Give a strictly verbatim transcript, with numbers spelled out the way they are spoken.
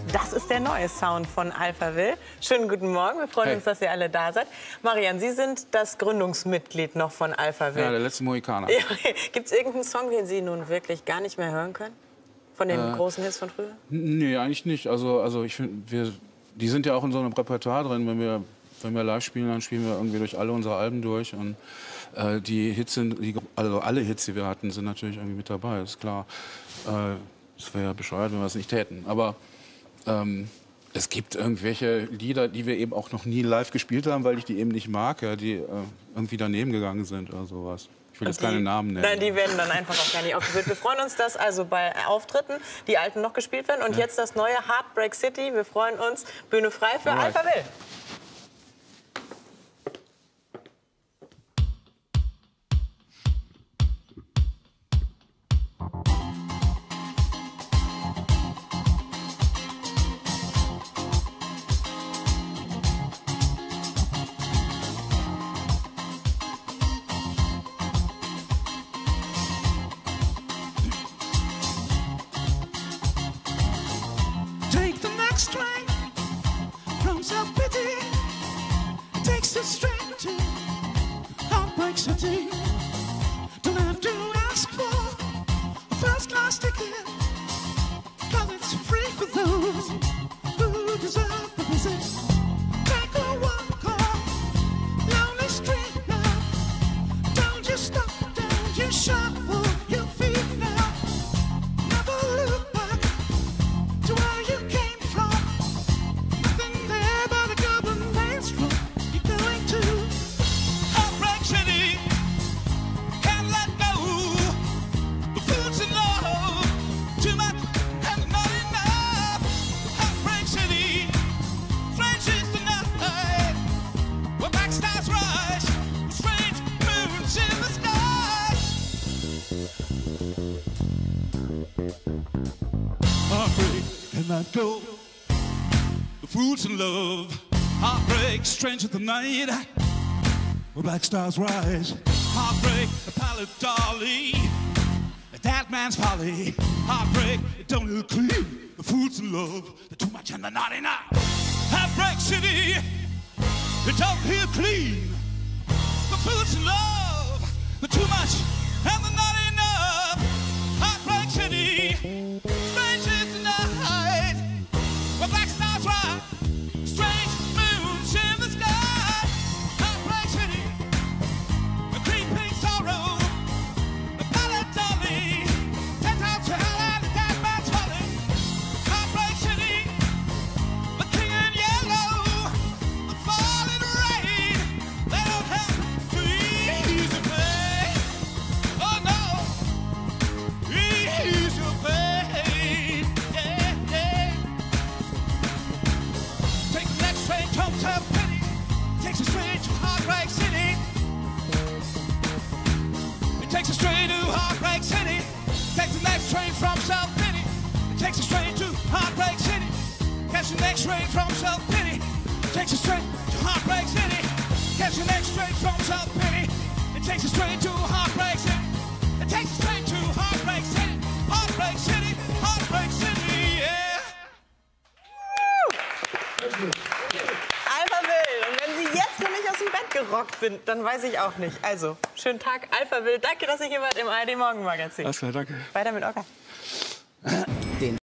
Das ist der neue Sound von Alphaville. Schönen guten Morgen, wir freuen Hey. uns, dass ihr alle da seid. Marian, Sie sind das Gründungsmitglied noch von Alphaville. Ja, der letzte Mohikaner. Ja, gibt es irgendeinen Song, den Sie nun wirklich gar nicht mehr hören können? Von den äh, großen Hits von früher? Nee, eigentlich nicht. Also, also ich finde, wir, die sind ja auch in so einem Repertoire drin. Wenn wir, wenn wir live spielen, dann spielen wir irgendwie durch alle unsere Alben durch. Und äh, die Hits sind, die, also alle Hits, die wir hatten, sind natürlich irgendwie mit dabei, ist klar. Äh, das wäre ja bescheuert, wenn wir es nicht täten. Aber ähm, es gibt irgendwelche Lieder, die wir eben auch noch nie live gespielt haben, weil ich die eben nicht mag, ja, die äh, irgendwie daneben gegangen sind oder sowas. Ich will jetzt keine Namen nennen. Nein, die werden dann einfach auch gar nicht aufgeführt. Wir freuen uns, dass also bei Auftritten die alten noch gespielt werden. Und ja. jetzt das neue Heartbreak City. Wir freuen uns. Bühne frei für Alright. Alphaville. Take the next train from self-pity. It takes us straight to Heartbreak City. Don't have to ask for a first-class ticket, 'cause it's free for those who deserve the visit. Take a walk on lonely street now. Don't you stop, don't you shuffle your feet now. Never look back to where you came from. Nothing there but a goblin maelstrom. You're going to Heartbreak City. Can't let go. The fool's in love. Too much and not enough. Heartbreak City. Strange is the night where black stars rise. Strange moons in the sky. Heartbreak cannot go. The fool's in love. Heartbreak, strange of the night where black stars rise. Heartbreak, the pallid dolly, that man's folly. Heartbreak, it don't look clean. The fool's in love, the too much and the not enough. Heartbreak City, it don't hear clean. The fool's in love, the too much and the not enough. Heartbreak City, strange is the night where black stars rise. Strange moons in the sky. Heartbreak City, a creeping sorrow, a ballad dolly, sent out to hell and the dead man's folly. Heartbreak City, the king in yellow, the falling rain. They don't have to ease the pain. Oh no, ease your pain. Yeah, yeah. Take the next train from self-pity. Takes us straight to Heartbreak City. It takes us straight to Heartbreak City. Takes the next train from self-pity. It takes us straight to Heartbreak City. Catch the next train from self-pity. It takes us straight to Heartbreak City. Catch the next train from self-pity. It takes us straight to Heartbreak City. It takes us straight to Heartbreak City. Heartbreak City, Heartbreak City, yeah. Alphaville. Und wenn Sie jetzt noch nicht aus dem Bett gerockt sind, dann weiß ich auch nicht. Also, schönen Tag, Alphaville. Danke, dass ihr hier wart im A R D Morgenmagazin. Alles klar, danke. Weiter mit Ocker.